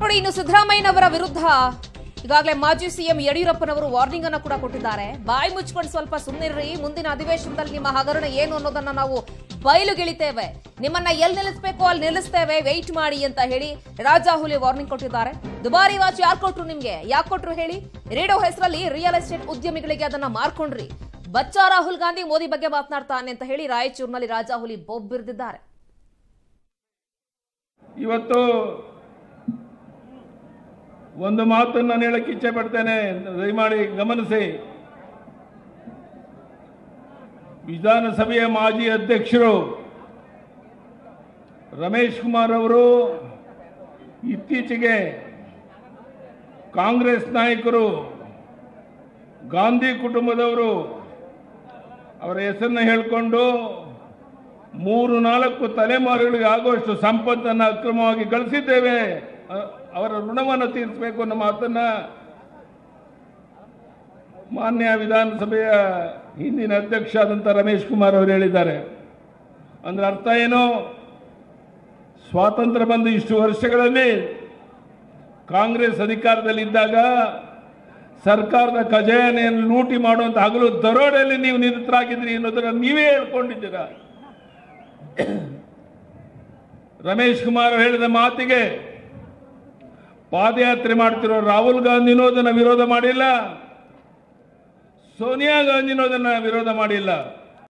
ನೋಡಿ, ಇನ್ನು ಸಿದ್ದರಾಮಯ್ಯನವರ ವಿರುದ್ಧ ಈಗಾಗಲೇ ಮಾಜಿ ಸಿಎಂ ಯಡಿಯೂರಪ್ಪನವರು ವಾರ್ನಿಂಗ್ ಅನ್ನು ಕೂಡ ಕೊಟ್ಟಿದ್ದಾರೆ. ಬಾಯಿ ಮುಚ್ಕೊಂಡು ಸ್ವಲ್ಪ ಸುಮ್ಮನಿರ್ರಿ, ಮುಂದಿನ ಅಧಿವೇಶನದಲ್ಲಿ ನಿಮ್ಮ ಹಗರಣ ಏನು ಅನ್ನೋದನ್ನ ನಾವು ಬಯಲುಗಿಳಿತೇವೆ, ನಿಮ್ಮನ್ನ ಎಲ್ಲಿ ನಿಲ್ಲಿಸಬೇಕು ಅಲ್ಲಿ ನಿಲ್ಲಿಸ್ತೇವೆ, ವೆಯ್ಟ್ ಮಾಡಿ ಅಂತ ಹೇಳಿ ರಾಜಾಹುಲಿ ವಾರ್ನಿಂಗ್ ಕೊಟ್ಟಿದ್ದಾರೆ. ದುಬಾರಿ ವಾಚ್ ಯಾರು ಕೊಟ್ರು ನಿಮ್ಗೆ? ಯಾಕೆ ಕೊಟ್ರು ಹೇಳಿ? ರೇಡಿಯೋ ಹೆಸರಲ್ಲಿ ರಿಯಲ್ ಎಸ್ಟೇಟ್ ಉದ್ಯಮಿಗಳಿಗೆ ಅದನ್ನ ಮಾರ್ಕೊಂಡ್ರಿ. ಬಚ್ಚಾ ರಾಹುಲ್ ಗಾಂಧಿ ಮೋದಿ ಬಗ್ಗೆ ಮಾತನಾಡ್ತಾನೆ ಅಂತ ಹೇಳಿ ರಾಯಚೂರಿನಲ್ಲಿ ರಾಜಾಹುಲಿ ಬೊಬ್ಬಿರಿದಿದ್ದಾರೆ. ಇವತ್ತು ಒಂದು ಮಾತನ್ನು ನಾನು ಹೇಳಕ್ಕೆ ಇಚ್ಛೆ ಪಡ್ತೇನೆ, ದಯಮಾಡಿ ಗಮನಿಸಿ. ವಿಧಾನಸಭೆಯ ಮಾಜಿ ಅಧ್ಯಕ್ಷರು ರಮೇಶ್ ಕುಮಾರ್ ಅವರು ಇತ್ತೀಚೆಗೆ ಕಾಂಗ್ರೆಸ್ ನಾಯಕರು, ಗಾಂಧಿ ಕುಟುಂಬದವರು ಅವರ ಹೆಸರನ್ನು ಹೇಳಿಕೊಂಡು 3-4 ತಲೆಮಾರುಗಳಿಗೆ ಆಗುವಷ್ಟು ಸಂಪತ್ತನ್ನು ಅಕ್ರಮವಾಗಿ ಗಳಿಸಿದ್ದೇವೆ, ಅವರ ಋಣವನ್ನು ತೀರಿಸಬೇಕು ಅನ್ನೋ ಮಾತನ್ನ ಮಾನ್ಯ ವಿಧಾನಸಭೆಯ ಹಿಂದಿನ ಅಧ್ಯಕ್ಷ ಆದಂಥ ರಮೇಶ್ ಕುಮಾರ್ ಅವರು ಹೇಳಿದ್ದಾರೆ. ಅಂದ್ರೆ ಅರ್ಥ ಏನು? ಸ್ವಾತಂತ್ರ್ಯ ಬಂದು ಇಷ್ಟು ವರ್ಷಗಳಲ್ಲಿ ಕಾಂಗ್ರೆಸ್ ಅಧಿಕಾರದಲ್ಲಿದ್ದಾಗ ಸರ್ಕಾರದ ಖಜಾನೆಯನ್ನು ಲೂಟಿ ಮಾಡುವಂತ ಹಗಲು ದರೋಡೆಯಲ್ಲಿ ನೀವು ನಿರತರಾಗಿದ್ರಿ ಅನ್ನೋದನ್ನ ನೀವೇ ಹೇಳ್ಕೊಂಡಿದ್ದೀರಾ. ರಮೇಶ್ ಕುಮಾರ್ ಹೇಳಿದ ಮಾತಿಗೆ ಪಾದಯಾತ್ರೆ ಮಾಡ್ತಿರೋ ರಾಹುಲ್ ಗಾಂಧಿನೂ ಅದನ್ನು ವಿರೋಧ ಮಾಡಿಲ್ಲ, ಸೋನಿಯಾ ಗಾಂಧಿನೂ ಅದನ್ನು ವಿರೋಧ ಮಾಡಿಲ್ಲ.